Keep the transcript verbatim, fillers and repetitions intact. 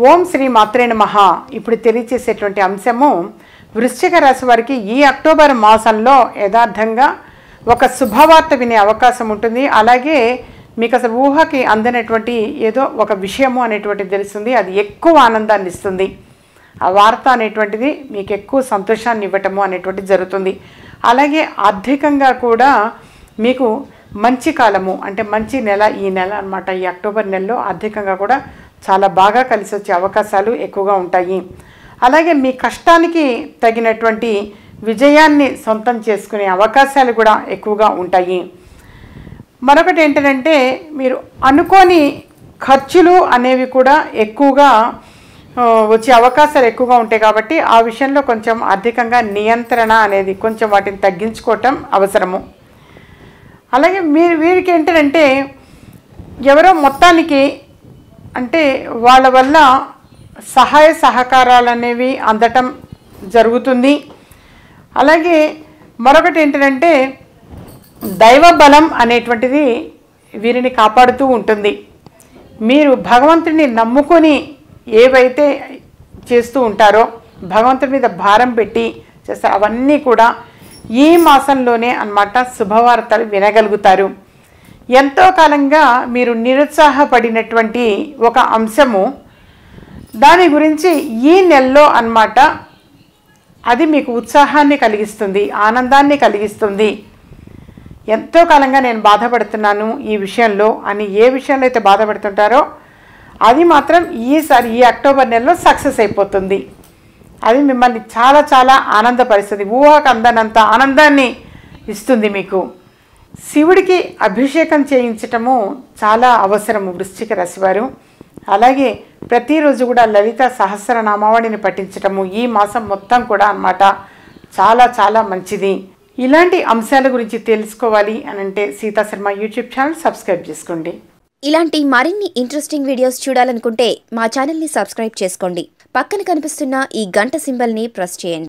ఓం శ్రీ మాత్రే నమః. ఇప్పుడు తెలియచేసేటువంటి అంశము వృశ్చిక రాశి వారికి ఈ అక్టోబర్ మాసంలో యథార్థంగా ఒక శుభవార్త వినే అవకాశం ఉంటుంది. అలాగే మీకు అసలు ఊహకి అందనటువంటి ఏదో ఒక విషయము అనేటువంటిది తెలుస్తుంది. అది ఎక్కువ ఆనందాన్ని ఇస్తుంది. ఆ వార్త అనేటువంటిది మీకు ఎక్కువ సంతోషాన్ని ఇవ్వటము అనేటువంటిది జరుగుతుంది. అలాగే ఆర్థికంగా కూడా మీకు మంచి కాలము అంటే మంచి నెల ఈ నెల అన్నమాట. ఈ అక్టోబర్ నెలలో ఆర్థికంగా కూడా చాలా బాగా కలిసి వచ్చే అవకాశాలు ఎక్కువగా ఉంటాయి. అలాగే మీ కష్టానికి తగినటువంటి విజయాన్ని సొంతం చేసుకునే అవకాశాలు కూడా ఎక్కువగా ఉంటాయి. మరొకటి ఏంటంటే మీరు అనుకోని ఖర్చులు అనేవి కూడా ఎక్కువగా వచ్చే అవకాశాలు ఎక్కువగా ఉంటాయి. కాబట్టి ఆ విషయంలో కొంచెం ఆర్థికంగా నియంత్రణ అనేది కొంచెం వాటిని తగ్గించుకోవటం అవసరము. అలాగే మీరు వీరికి ఏంటంటే ఎవరో మొత్తానికి అంటే వాళ్ళ వల్ల సహాయ సహకారాలు అనేవి అందటం జరుగుతుంది. అలాగే మరొకటి ఏంటంటే దైవ బలం అనేటువంటిది వీరిని కాపాడుతూ ఉంటుంది. మీరు భగవంతుడిని నమ్ముకొని ఏవైతే చేస్తూ ఉంటారో భగవంతుడి మీద భారం పెట్టి చేస్తారు అవన్నీ కూడా ఈ మాసంలోనే అన్నమాట శుభవార్తలు వినగలుగుతారు. ఎంతో కాలంగా మీరు నిరుత్సాహపడినటువంటి ఒక అంశము దాని గురించి ఈ నెలలో అన్నమాట అది మీకు ఉత్సాహాన్ని కలిగిస్తుంది, ఆనందాన్ని కలిగిస్తుంది. ఎంతో కాలంగా నేను బాధపడుతున్నాను ఈ విషయంలో అని ఏ విషయంలో అయితే బాధపడుతుంటారో అది మాత్రం ఈసారి ఈ అక్టోబర్ నెలలో సక్సెస్ అయిపోతుంది. అది మిమ్మల్ని చాలా చాలా ఆనందపరుస్తుంది. ఊహకు అందనంత ఆనందాన్ని ఇస్తుంది మీకు. శివుడికి అభిషేకం చేయించటము చాలా అవసరము వృశ్చిక రాశివారు. అలాగే ప్రతిరోజు కూడా లలిత సహస్రనామావళిని పఠించటము ఈ మాసం మొత్తం కూడా అన్నమాట చాలా చాలా మంచిది. ఇలాంటి అంశాల గురించి తెలుసుకోవాలి అని అంటే సీతాశర్మ యూట్యూబ్ ఛానల్ సబ్స్క్రైబ్ చేసుకోండి. ఇలాంటి మరిన్ని ఇంట్రెస్టింగ్ వీడియోస్ చూడాలనుకుంటే మా ఛానల్ని సబ్స్క్రైబ్ చేసుకోండి. పక్కన కనిపిస్తున్న ఈ గంట సింబల్ని ప్రెస్ చేయండి.